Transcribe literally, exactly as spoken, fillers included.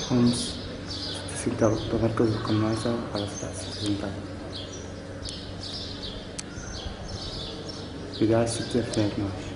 خمس ستة تمركز القناصة على ستة. بداية ستة ألفين واثناعش.